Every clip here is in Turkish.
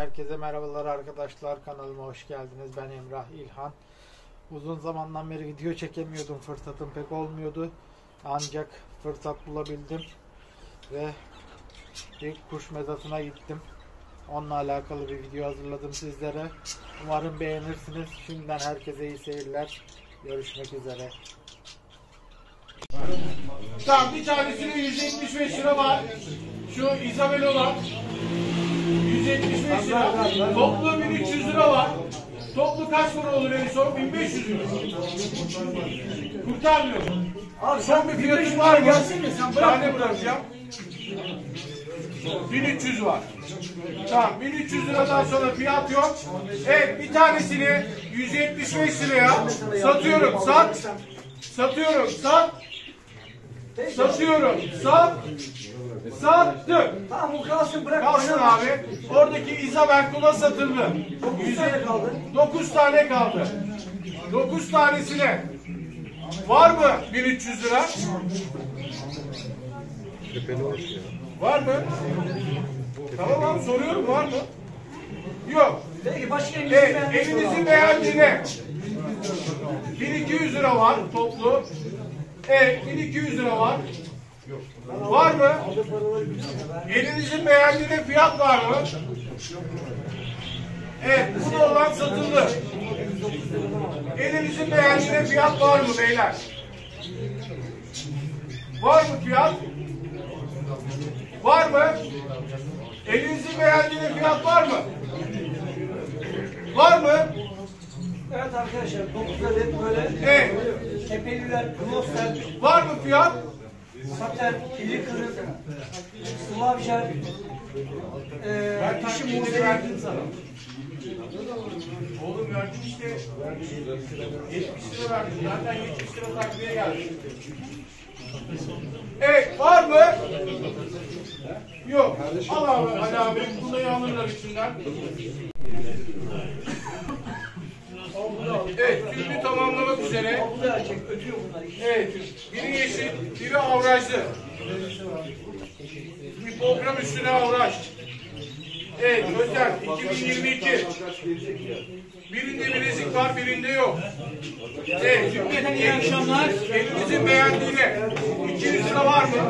Herkese merhabalar arkadaşlar, kanalıma hoş geldiniz. Ben Emrah İlhan. Uzun zamandan beri video çekemiyordum, fırsatım pek olmuyordu. Ancak fırsat bulabildim ve bir kuş mezatına gittim. Onunla alakalı bir video hazırladım sizlere. Umarım beğenirsiniz. Şimdiden herkese iyi seyirler. Görüşmek üzere. Tamam, bir tanesine 175 lira var. Şu Isabel olan 175 lira. Toplu 1300 lira var. Toplu kaç para olur en son? 1500 lira. Kurtarmıyor. Abi son bir fiyatın var mı? Bir tane bırakacağım. 1300 var. Tamam, 1300 liradan sonra fiyat yok. Evet, bir tanesini 175 liraya satıyorum. Satıyorum. Sattım. Tamam, o kalsın, bırak. Kalsın abi. Oradaki Isabel Kula satıldı. 9 tane kaldı. 9 tane kaldı. 9 tanesine var mı 1300 lira? Var mı? Tamam abi, soruyorum, var mı? Yok. Peki başka Elinizin beğendiğine 1200 lira var toplu. 1200 lira var. Var mı? Elinizin beğendiğine fiyat var mı? Evet, bu da olan satıldı. Elinizin beğendiğine fiyat var mı beyler? Var mı fiyat? Var mı? Elinizin beğendiğine fiyat var mı? Var mı? Evet arkadaşlar, 9 adet böyle tepeliler, glosser, Var mı fiyat? saten, kirli kırık, slavjer, dişi muğzeli. Verdim sana. Oğlum verdim işte. 70 lira verdim. Zaten 70 lira takviye geldi. Evet, var mı? Yok. Al abi, Ali abi. Bunları alırlar içinden. Evet, tüyünü tamamlamak üzere. Bu da erkek, ötüyor bunlar. Evet, biri yeşil, biri avrajlı. Bir program üstüne avraj. Evet, özel 2022. Birinde bilezik var, birinde yok. Evet, cümleten iyi akşamlar. Elinizin beğendiğine 200 lira var mı?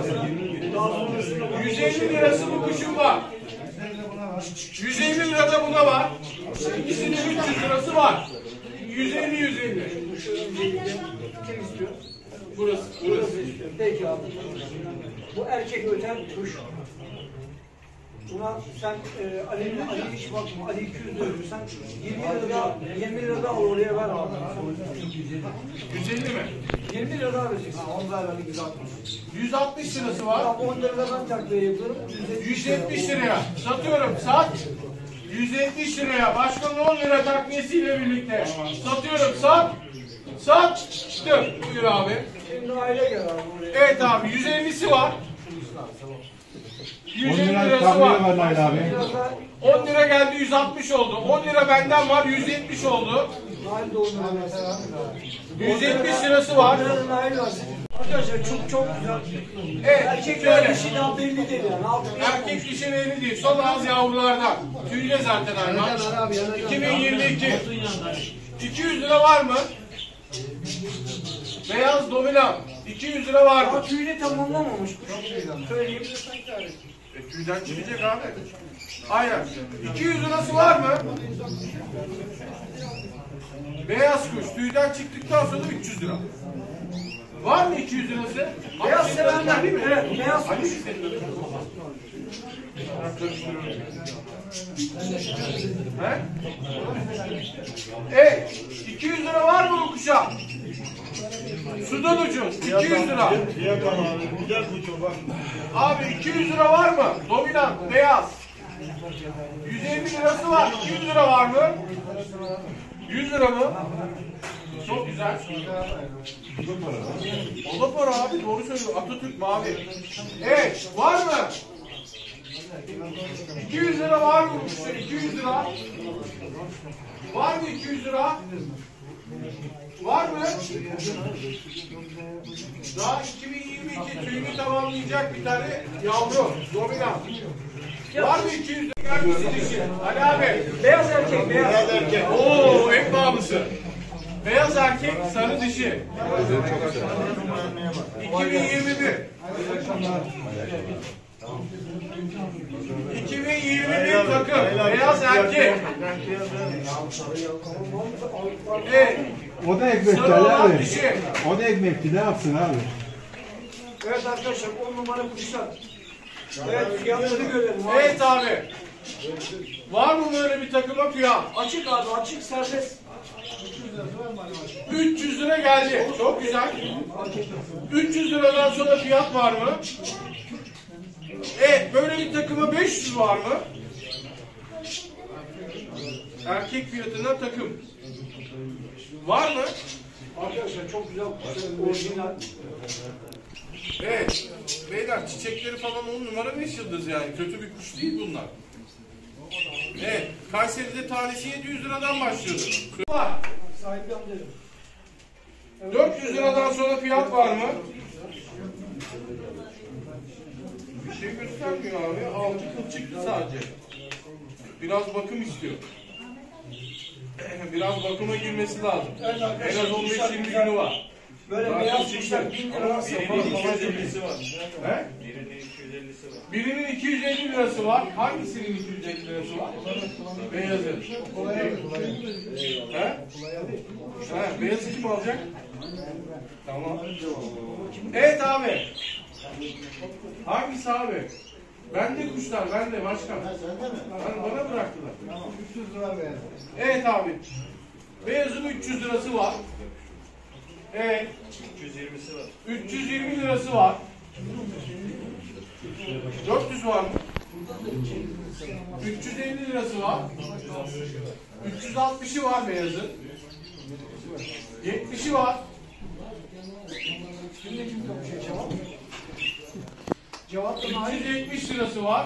150 lirası bu kuşun var. 150 lira da buna var. İkisinin 300 lirası var. 150. Kim istiyor? Burası. Peki abi. Bu erkek öten kuş. Buna sen Ali iş bakma, Ali 200 lira ödürsen 20 lira daha al, oraya ver abi. 150 mi? 20 lira daha vereceksin. 10 lira 160 lirası var. Tamam, 10 lira ben takviye yapıyorum. 170 liraya satıyorum. Sat. 170 liraya. Başkanın 10 lira takviyesiyle birlikte. Satıyorum. Sattım. Buyur abi. Şimdi aile gel abi oraya. Evet abi. 150'si var. 150 lirası var. 10 lira geldi, 160 oldu. 10 lira benden var, 170 oldu. Nail doğru. 170 lirası var. Nail var. Arkadaşlar çok güzel. Evet, Erkekler şöyle. dişi daha belli değil yani. Erkek dişi belli değil. Son ağız yavrulardan. Tüyle zaten hayvan. 2022. 200 lira var mı? Beyaz dominant. 200 lira var mı? Daha tüyünü tamamlamamış. Söyleyeyim. Tüyden çıkacak abi. Aynen. 200 lirası var mı? Beyaz kuş. Tüyden çıktıktan sonra 300 lira. Var mı 200 lirası? Beyaz sevenler değil mi? Evet. Beyaz kuş. He? Evet. 200 lira var mı bu kuşa? Sudan ucuz. 200 lira. Abi 200 lira var mı? Dominant, beyaz. 150 lirası var. 200 lira var mı? 100 lira mı? Çok güzel. O da para abi, doğru söylüyor. Atatürk mavi. Evet, var mı? 200 lira var mı? 200 lira. Var mı 200 lira? Var mı? Daha 2022 tüyünü tamamlayacak bir tane yavru. Dominant. Var mı 200 gelmişsin dişi? Ali abi. Beyaz erkek, beyaz. Erkek. Oo, en pahalısı. Beyaz erkek, sarı dişi. 2021. 2021 takım. Beyaz erkek. Evet. O da ekmekti Sarı olan abi. dişi. O da ekmekti, ne yapsın abi? Evet arkadaşlar 10 numara kuşlar. Evet fiyatları görelim. Abi. Evet abi. Var mı böyle bir takıma fiyat? Açık abi açık serbest. 300 lira geldi. Çok güzel. 300 liradan sonra fiyat var mı? Evet, böyle bir takıma 500 var mı? Erkek fiyatına takım. Var mı? Arkadaşlar çok güzel kuşlar. Orijinal. Evet. Beyler çiçekleri falan 10 numara 5 yıldız yani. Kötü bir kuş değil bunlar. Evet. Kayseri'de tanesi 700 liradan başlıyordu. Var. Sahibi amcacığım. 400 liradan sonra fiyat var mı? Bir şey göstermiyor abi. 6 kıl çıktı sadece. Biraz bakım istiyor. Biraz bakıma girmesi lazım. En az 15-20 günü var. Böyle Zaten beyaz çıktı. kuşlar 1000 lira nasıl yapalım? He? Birinin 250 lirası var. Hangisinin 250 lirası var? Beyazın. He? He, beyazı kim alacak? Tamam. Evet abi. Hangisi abi? Bende kuşlar, bende başkan. Bana bıraktılar. 300 lira ver. Evet abi. Beyazın 300 lirası var. Evet. 320'si var. 320 lirası var. 400 var mı? 350 lirası var. 360'ı var beyazın. 70'i var. Cevap da hayır. 370 lirası var.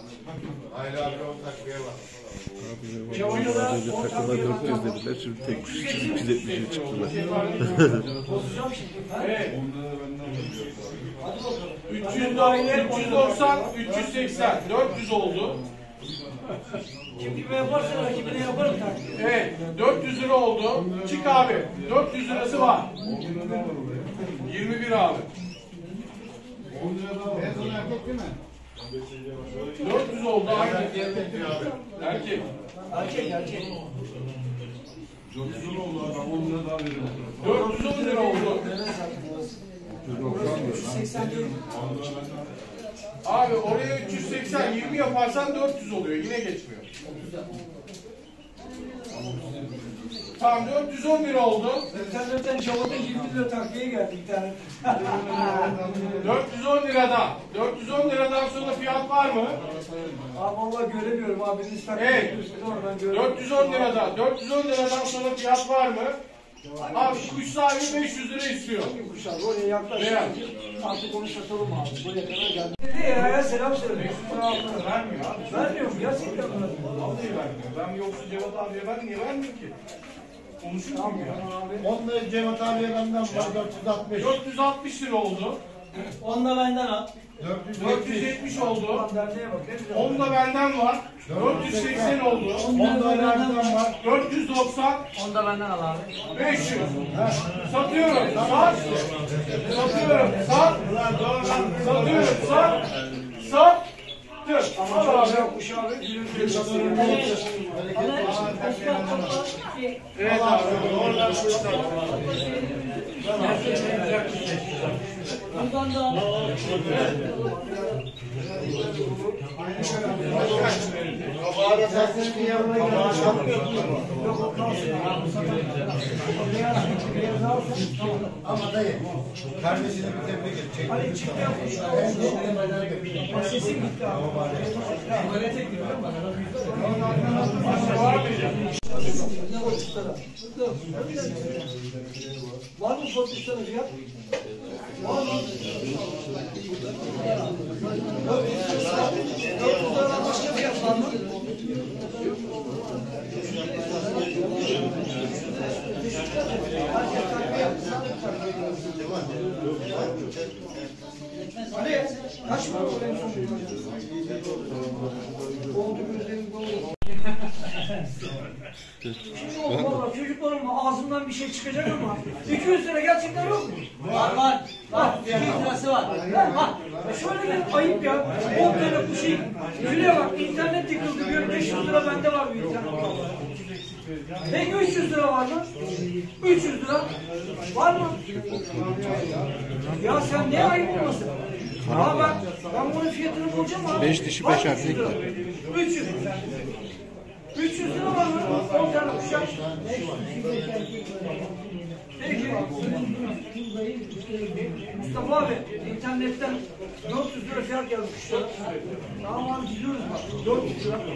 Cevabı da 10 Takıma 400 dediler, şimdi tek kuş için 370'e çıktılar. bozacağım şimdi. Evet. 390, 390, 380, 400 oldu. Kim gibi yaparsa rakibine yaparım tabii. Evet, 400 lira oldu. Çık abi. 400 lirası var. 21 abi. 400 oldu aynı. Erkek. Erkek erkek. 410 lira oldu. 80 değil. Abi oraya 380, 20 yaparsan 400 oluyor. Yine geçmiyor. Tamam 410 lira oldu. İnternetten Cevap'a 20 lira takviye geldi internet. 410 liradan. 410 liradan sonra fiyat var mı? Abi vallahi göremiyorum abi. Biriniz takviye Evet. yapıyorsunuz ama ben göremiyorum. 410 liradan. 410 liradan sonra fiyat var mı? Abi kuş sahibi 500 lira istiyor. Kuşlar oraya yaklaşık. Beyaz. Artık onu satalım abi. Buraya kadar geldi. Ne ya selam söyle. 500 lira altına vermiyor abi. Vermiyor mu? Gerçekten mi? Vallahi vermiyor. Ben yoksa Cevat abiye ben niye vermiyorum ki? Konuşur Tamam muyum ya? abi. Onunla Cevat abiye benden var 465. 460 lira oldu. Onu da benden al. 470 oldu. Ulan derneğe bak. Ne güzel. 10 da benden var. 480 oldu. Onda benden var. 490. Onu da benden al abi. 500. Satıyorum. Sat. Satıyorum. Sat. Satıyorum. Sat. Sat. Ama çok güzel kuş abi. Evet abi. Buradan da Kabağına satmış bir yanına gelmiş. Ama dayı, kardeşini bir tebrik et. hani çıktı yapmışlar. Sesim gitti abi. Tuvalete gidiyor değil mi? Var mı Fortis'ten fiyat? Var mı? 400 liradan başka fiyat var mı? Ali, kaç para o en son? Şimdi valla çocukların ağzından bir şey çıkacak ama 200 lira gerçekten yok mu? Var. 200 lirası var. Şöyle bir ayıp ya. 10 tane bu şey. Şuraya bak, internet yıkıldı diyor. 500 lira bende var bir internet. Peki 300 lira var mı? 300 lira var mı? Ya sen ne ayıp olmasın? Ya ben bunun fiyatını bulacağım abi. 5 dişi 5 erkek var. 300. 300 lira var mı? 10 tane kuşak. Peki. Mustafa abi, internetten 400 lira fiyat gelmiş kuşlar. Tamam abi, gidiyoruz bak. 400 lira.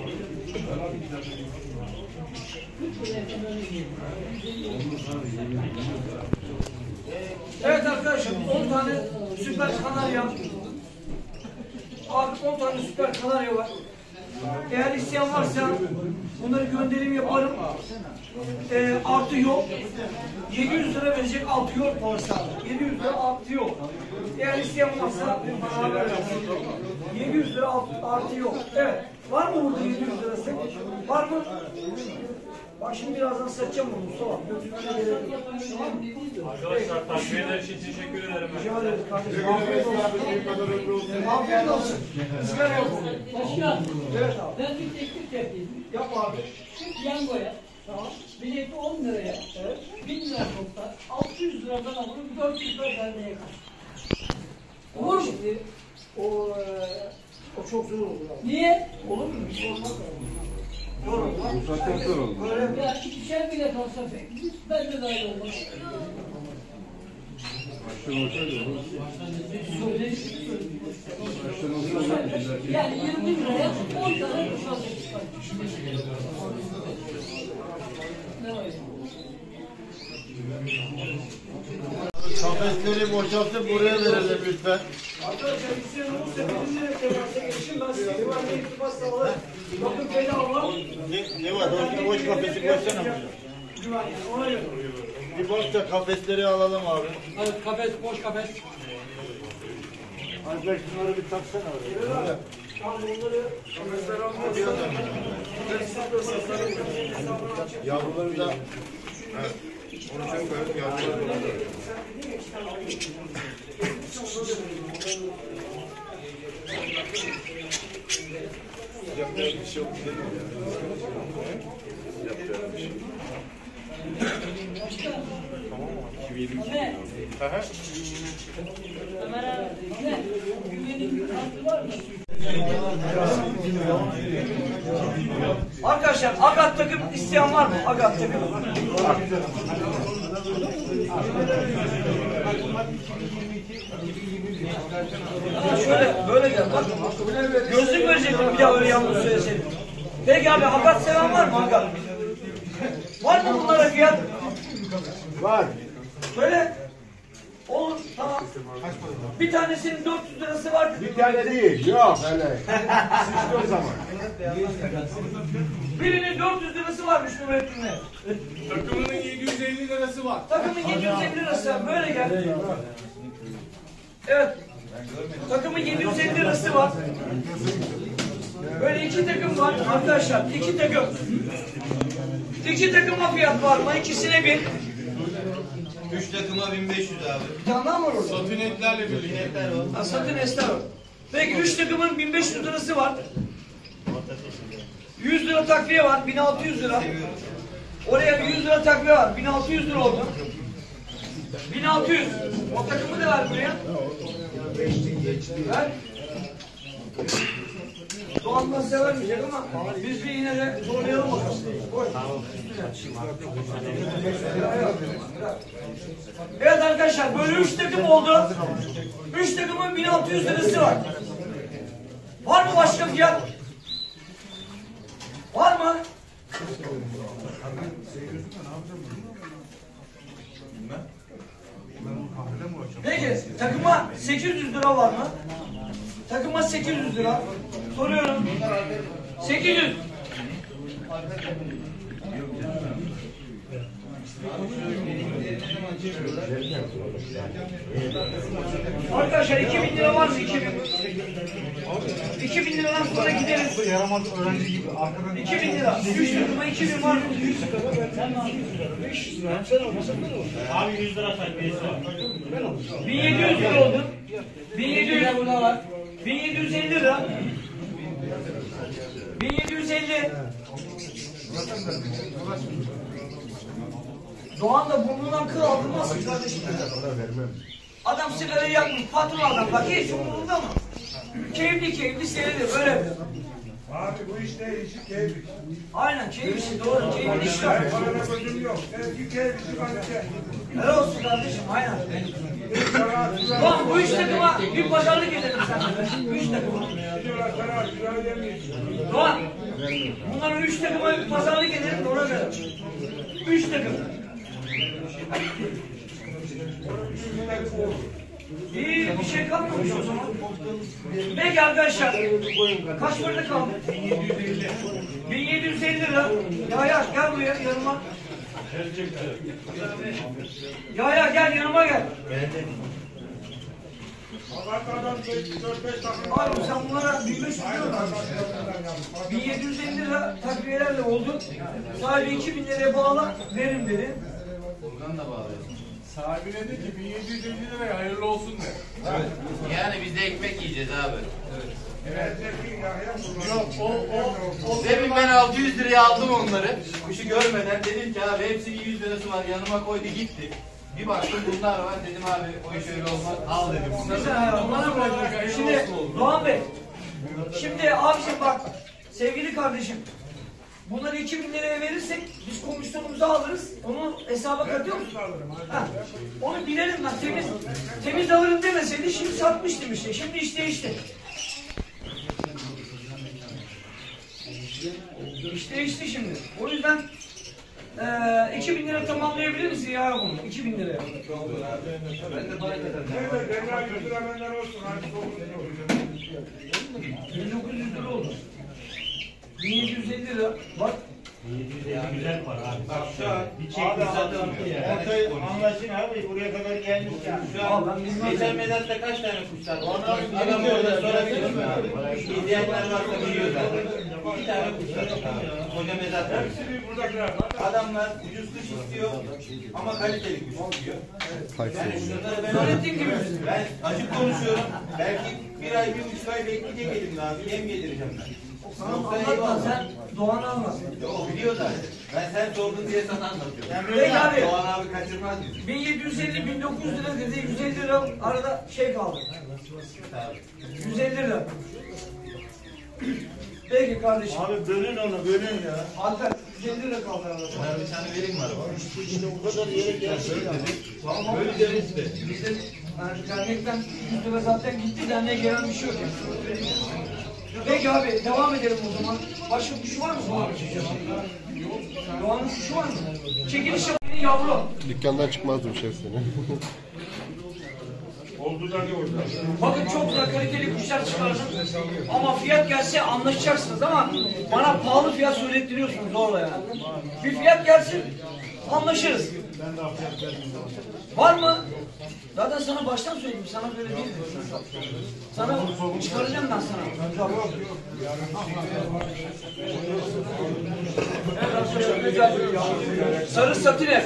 Evet arkadaşlar, 10 tane süper kanarya. Abi 10 tane süper kanarya var. Eğer isteyen varsa bunları gönderim yaparım. Artı yok. 700 lira verecek, altı yok varsa. 700 lira artı yok. Eğer isteyen varsa bana haber versin. 700 lira artı yok. Evet. Var mı burada 700 lirası? Var mı? Bak şimdi birazdan satacağım bunu Mustafa. Arkadaşlar takviyeler için teşekkür ederim. Rica ederiz kardeşim. Afiyet olsun. Afiyet olsun. Sigara yok. Başkan, Evet abi. ben bir teklif yapayım. Yap abi. Şu piyangoya, tamam, bileti 10 liraya, 1000 lira toplar, 600 liradan alırım, 400 lira perdeye kalır. Olur mu? O çok zor olur abi. Niye? Olur mu? Olmaz mı? Zor olur. Bu zaten zor oldu. Ya ikişer bilet olsa pek, ben de dahil olmaz. Yani 20 liraya 10 tane kuş alacak. Ne var? Kafesleri boşaltıp buraya verelim lütfen. Arkadaşlar isteyen olursa benimle temasa geçin. Ben size güvenli irtibat sağlarım. Bakın bedava. Ne var? Orada boş kafesi koysana buraya. Güven yani, ona göre. Bir boş da kafesleri alalım abi. Evet, kafes, boş kafes. Arkadaş şunları bir taksana oraya. Tam bunları Yavruları da Ne? Ömer abi, ne? Güvenin kartı var mı? Arkadaşlar agat takım isteyen var mı? Agat takım. Şöyle böyle gel bak. Gözlük verecektim bir daha öyle yalnız söyleseydim. Peki abi agat seven var mı agat? Var mı bunlara fiyat? var. Böyle. Olur tamam. Bir tanesinin 400 lirası vardı. Bir tane değil. Yok öyle. Sıçtı o zaman. Birinin 400 lirası varmış Nurettin'le. Takımının 750 lirası var. Takımın 750 lirası böyle gel. Evet. Takımın 750 lirası var. Böyle iki takım var arkadaşlar. İki takım. İki takıma fiyat var mı? İkisine bir. 3 takıma 1500 abi. Bir tane daha mı var orada? Satinetlerle birlikte. Ha, satın esnaf. Peki 3 takımın 1500 lirası var. 100 lira takviye var. 1600 lira. Oraya bir 100 lira takviye var. 1600 lira oldu. 1600. O takımı da ver buraya. Ver. Doğan'dan severmeyecek ama biz bir yine de zorlayalım bakalım. Koy. Evet arkadaşlar böyle 3 takım oldu. 3 takımın 1600 lirası var. Var mı başka fiyat? Var mı? Peki takıma 800 lira var mı? Takıma 800 lira. Soruyorum. 800. Arkadaşlar 2000 lira var mı? 2000. 2000 liradan sonra gideriz. Yaramaz öğrenci gibi arkadan 2000 lira. 3 takıma 2000 var mı? 500 lira. Abi 100 lira takviyesi var. 1700 lira oldu. 1700 lira burada var. 1750 lira. 1750. Doğan da burnundan kıl aldırmazsın kardeşim. Adam sigarayı yakmış, patron adam. Bak hiç umurunda mı? Keyifli seyrediyor, böyle mi? Abi bu işte işi keyifli. Aynen keyifli, doğru. Keyifli işler. Bana gözüm yok. Sevgi keyifli kalite. Helal olsun kardeşim, aynen. Doğan bu 3 takıma bir pazarlık edelim seninle. 3 takıma. Doğan, bunların 3 takıma bir pazarlık edelim de ona göre. 3 takım. İyi bir şey kalmamış o zaman. Peki arkadaşlar. Kaç para kaldı? 1750. 1750 lira. Ya gel buraya yanıma. Ya gel yanıma gel. Abi sen bunlara 1500 lira mı? 1750 lira takviyelerle oldu. Sahibi 2000 liraya bağla verin dedi. Buradan da bağlıyor. Sahibine de ki 1750 liraya hayırlı olsun de. Evet. Yani biz de ekmek yiyeceğiz abi. Evet. Yok o. Demin ben 600 liraya aldım onları. Kuşu görmeden dedim ki abi hepsinin 100 lirası var, yanıma koydu gitti. Bir baktım bunlar var, dedim abi o iş öyle olmaz, al dedim bunları. Mesela bana bırak. Şimdi Doğan Bey. Şimdi abiciğim bak sevgili kardeşim. Bunları 2000 liraya verirsek biz komisyonumuzu alırız. Onu hesaba katıyor musun? Ha, onu bilelim ben. Temiz alırım demeseydi şimdi satmıştım işte. Şimdi iş değişti. İş değişti şimdi. O yüzden 2000 lira tamamlayabilir misin ya bunu? 2000 liraya. Ben de para kazandım. Evet, 100 lira benden olsun. 1900 lira oldu. 1750 lira. Bak. 750 güzel para abi. Bak şu an Bir çek zaten yani. ortayı anlaşın abi, buraya kadar gelmiş yani. Şu an geçen mezatta kaç tane kuş sattı? Adam orada sorabilir mi abi? İzleyenler varsa biliyor zaten. 2 tane kuş sattı abi. Koca mezatta. Adamlar ucuz kuş istiyor ama kaliteli kuş istiyor. Yani şunları ben Öğrettiğim gibi. Ben açık konuşuyorum. Belki bir ay, 1,5 ay bekleyecek elimde abi. Yem yedireceğim ben. Anlatma sen Doğan'ı anlat. O biliyor zaten. Ben sen sordun diye sana anlatıyorum. Peki abi. Doğan abi kaçırmaz bizi. 1750, 1900 lira dedi. 150 lira arada şey kaldı. 150 lira. Peki kardeşim. Abi bölün onu bölün ya. Alper 150 lira kaldı arada. Bana bir tane vereyim mi araba? İşte o kadar yere gelsin ya. Tamam. Böyle deriz de. Bizim dernekten 100 lira zaten gitti. Derneğe gelen bir şey yok. Peki abi devam edelim o zaman. Başka kuşu var mı? Doğan'ın kuşu var mı? Çekiliş yapayım yavru. Dükkandan çıkmazdım şef seni. Oldu da ne oldu? Bakın çok da kaliteli kuşlar çıkardım. Ama fiyat gelse anlaşacaksınız ama bana pahalı fiyat söylettiriyorsunuz zorla yani. Bir fiyat gelsin anlaşırız. Var mı? Zaten sana baştan söyledim. Sana böyle değil. Sana çıkaracağım ben sana. Evet arkadaşlar güzel. Sarı satine.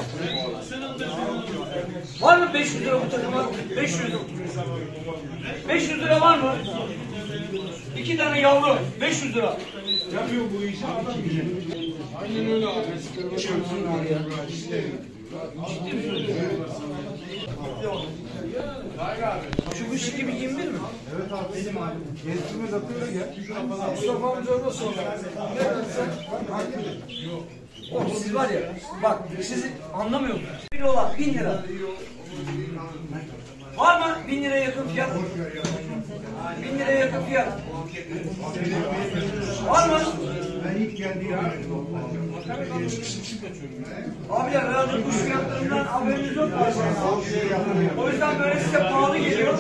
Var mı 500 lira bu takıma? 500. 500 lira var mı? 2 tane yavru. 500 lira. Yapıyor bu işi adam gibi. Aynen öyle abi. Ciddi mi söylüyorsun? Şu kuş 2021 mi? Evet abi benim abi. Gezdirme zatıyla gel. Mustafa amca nasıl olur? Oğlum siz var ya, bak sizi anlamıyorsunuz. 1 dolar, 1000 lira. Var mı 1000 liraya yakın fiyat? 1000 liraya yakın fiyat. Var mı? Ben ilk geldiğim Abiler herhalde kuş fiyatlarından haberiniz yok mu? O yüzden böyle size pahalı geliyor.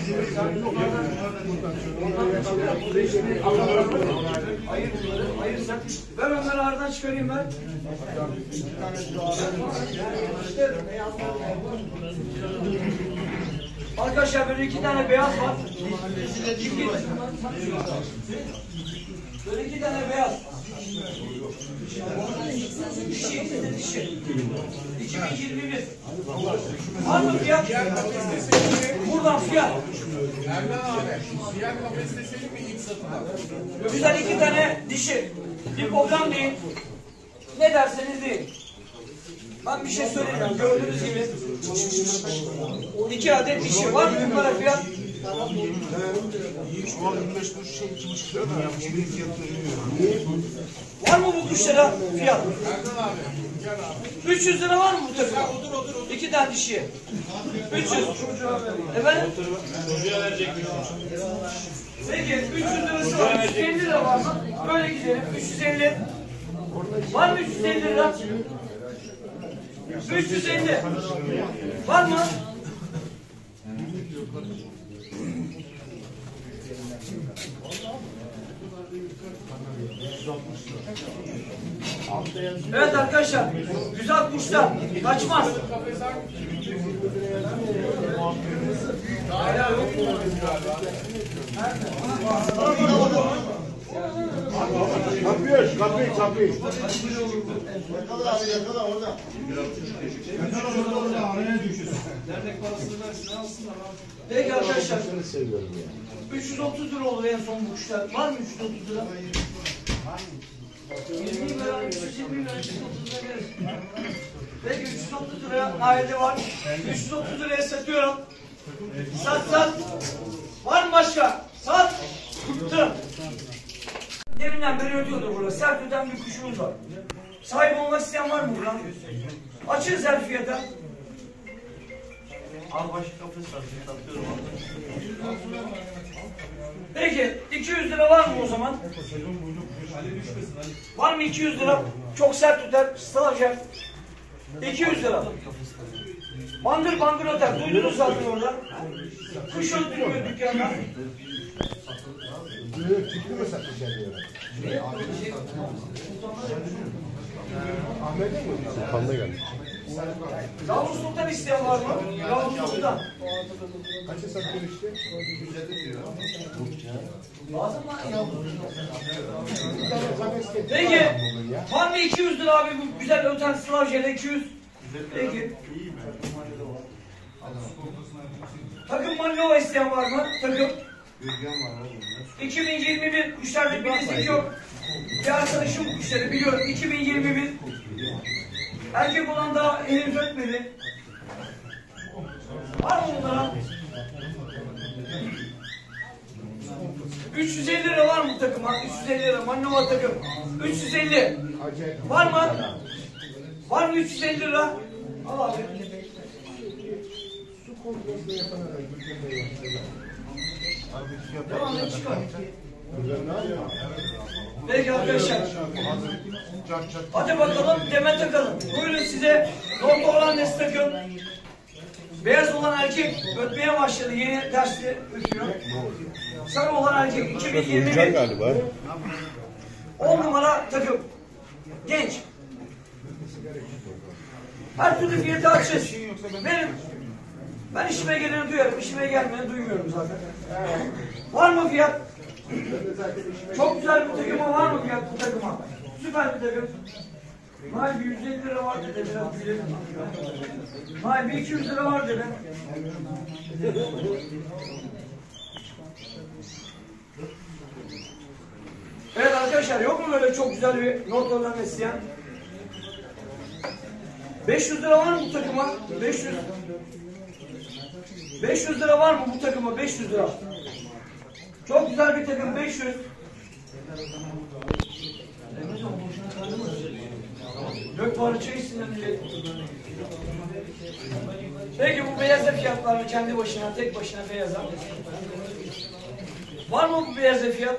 Ayırsak. Ben onları aradan çıkarayım ben. Arkadaşlar böyle 2 tane beyaz var. Böyle 2 tane beyaz. Dişi. 2021. Var mı fiyat? Buradan fiyat. Erdoğan abi, diğer kafeste senin mi ilk satılan? Güzel 2 tane dişi. Bir program değil. Ne derseniz deyin. Ben bir şey söyleyeyim. Gördüğünüz gibi 2 adet dişi var mı bunlara fiyat? Var mı bu kuşlara fiyat? 300 lira var mı bu takıma? 2 tane dişi. 300. Efendim? Peki 300 lirası var. 350 lira var mı? Böyle gidelim. 350. Var mı 350 lira? 350. Var mı? Evet arkadaşlar, güzel kuşlar, kaçmaz. Kapıyı. Yakala abi, yakala orada. Peki arkadaşlar, 330 lira olur en son bu kuşlar. Var mı 330 lira? 20 lira, 320 lira, 330 lira verir. Peki 330 liraya aile var. 330 liraya satıyorum. Sat. Var mı başka? Sat. Tuttum. Deminden beri ötüyordur burada. Sert öten bir kuşumuz var. Sahip olmak isteyen var mı buradan? Açın her fiyata. Al başka kafes satıyorum. Peki 200 lira var mı o zaman? Var mı 200 lira? Çok sert öter, stalacak. 200 lira. Bangır öter. Duydunuz zaten orada. Kuş öldürmüyor dükkanda. Çıktı mı satış ediyor? Ahmet'e mi? Sultan'da geldi. Yavru sultan isteyen var mı? Yavru sultan. Kaça satıyor işte? 150 diyor. Lazım mı yavru? Peki. Var mı 200 lira abi bu güzel öten slavjele 200? Peki. Takım Manlova isteyen var mı? Takım. 2021 kuşlarda bilezik yok. Bir arkadaşım bu kuşları biliyorum. 2021 erkek olan daha henüz ötmedi. Var mı bunlara? 350 lira var mı takıma? 350 lira Manlova takım. 350. Var mı? Var mı 350 lira? Al abi. Su kontrolü yapana da Devam et çıkar. Peki arkadaşlar. Hadi bakalım deme takalım. Buyurun size nokta olan nesi takım. Beyaz olan erkek ötmeye başladı. Yeni dersli ötüyor. Sarı olan erkek 2021. Galiba. 10 numara takım. Genç. Her türlü fiyatı açız. Ben işime geleni duyarım. İşime gelmeyeni duymuyorum zaten. Var mı fiyat? Çok güzel bir takıma var mı fiyat bu takıma? Süper bir takım. Nail bir 150 lira var dedi. Biraz gülelim. Nail bir 200 lira var dedi. Evet arkadaşlar yok mu böyle çok güzel bir notlardan isteyen? 500 lira var mı bu takıma? 500. 500 lira var mı bu takıma? 500 lira. Çok güzel bir takım 500. Gök parça içsinden diye. Peki bu beyaza fiyatlarını kendi başına, tek başına beyaza. Var mı bu beyaza fiyat?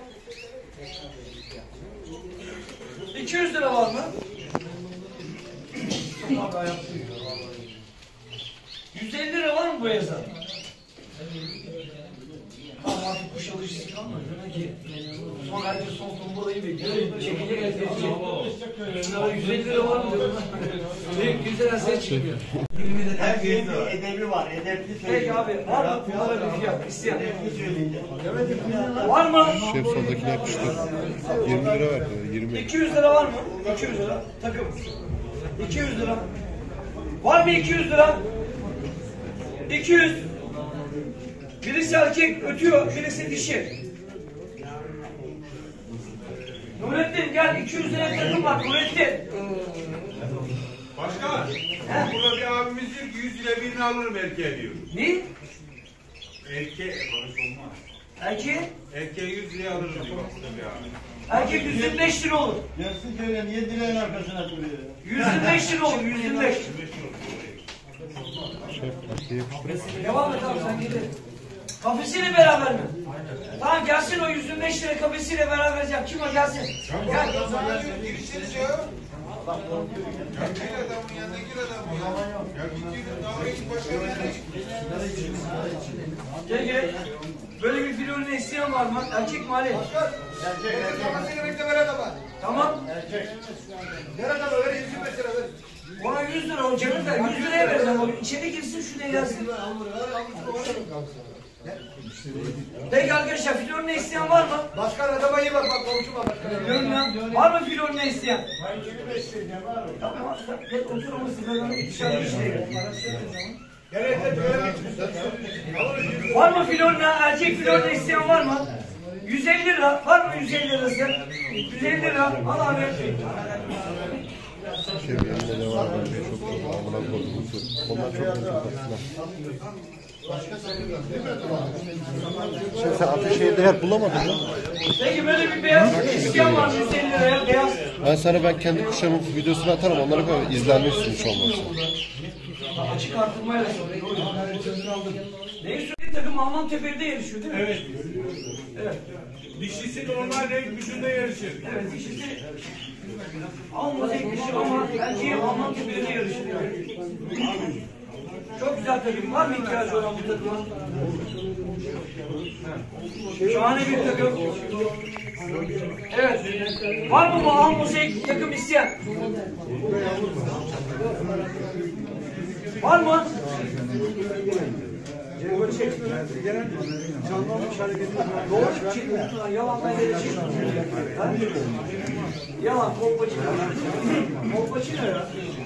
200 lira var mı? 150 lira var mı bu beyaza? Ama artık kuş alıcısı kalmadı. Demek ki son herkes son tombalayı bekliyor. Çekilecek herkes çekiyor. Şunlara 150 lira var mı diyorlar. Büyük güzel ses çıkıyor. Herkesin bir edebi var. Edepli söylüyor. Peki abi var mı bunlara bir fiyat isteyen? Var mı? Şef soldakine yapıştır. 20 lira verdi. 20. 200 lira var mı? 200 lira takım. 200 lira. Var mı 200 lira? 200. Birisi erkek ötüyor, birisi dişi. Nurettin gel 200 liraya takım var Nurettin. Başkan, burada bir abimiz diyor ki 100 lira birini alırım erkeğe diyor. Ne? Erkeğe, barış olmaz. Erkeğe 100 liraya alırım diyor aslında bir abi. Erkek 125 lira olur. Gelsin söyle niye direğin arkasına duruyor? 125 lira olur 125. Devam et abi sen gidelim. Kafesiyle beraber mi? Aynen. Tamam gelsin o 125 lira kafesiyle beraber vereceğim. Kim o gelsin? Gel. Girişiriz ya. Ya gel adamın yanına gir adamın ya. Ya gidin daha iyi başarılı. Gel gel. Böyle bir filonunu isteyen var mı? Erkek mi Ali? Tamam. Ona 100 lira o cebimden 100 liraya vereceğim. O içeri girsin şuraya gelsin. Peki arkadaşlar filonunu isteyen var mı? Başkan adama iyi bak konuşma başkan. Biliyorum ya. Var mı filonunu isteyen? Tamam. Gel otur ama sigaranı dışarı işte. Var mı filonuna? Erkek filonunu isteyen var mı? 150 lira. Var mı 150 lirası? 150 lira. Al abi. Şef yanında ne var? Ben çok çok amına koydum. Onlar çok çok tatlılar. Şef sen Ateşehir'de yer bulamadın mı? Peki böyle bir beyaz isteyen var mı 150 liraya? Beyaz. Ben kendi kuşlarımın videosunu atarım. Onlara kadar izlenmişsin hiç olmazsa. Açık artırmayla neyi söyledi takım Alman Tepe'de yarışıyor değil mi? Evet. Evet. Dişisi normal renk gücünde yarışır. Evet dişisi Alman dişi ama erkeği Alman Tepe'de yarışıyor. Çok güzel takım. Var mı ihtiyacı olan bu takıma? Şahane bir takım. Evet. Var mı bu Almosek takım isteyen? Var mı? Doğru çıkmıyor. Yalandan gelecek. Yalan, kolpaçino. Kolpaçino ya.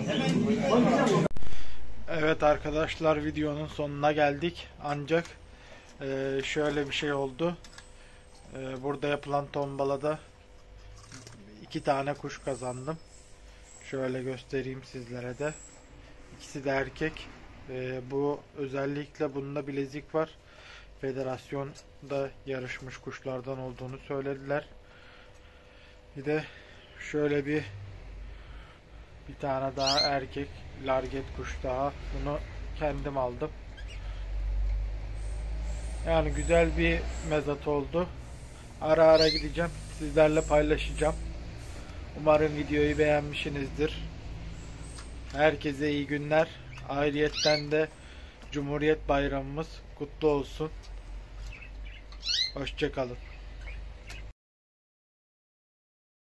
Evet arkadaşlar videonun sonuna geldik. Ancak şöyle bir şey oldu. Burada yapılan tombalada 2 tane kuş kazandım. Şöyle göstereyim sizlere de. İkisi de erkek. Bu özellikle bunda bilezik var. Federasyonda yarışmış kuşlardan olduğunu söylediler. Bir de şöyle bir tane daha erkek larget kuş daha. Bunu kendim aldım. Yani güzel bir mezat oldu. Ara ara gideceğim. Sizlerle paylaşacağım. Umarım videoyu beğenmişsinizdir. Herkese iyi günler. Ayrıyetten de Cumhuriyet Bayramımız kutlu olsun. Hoşça kalın.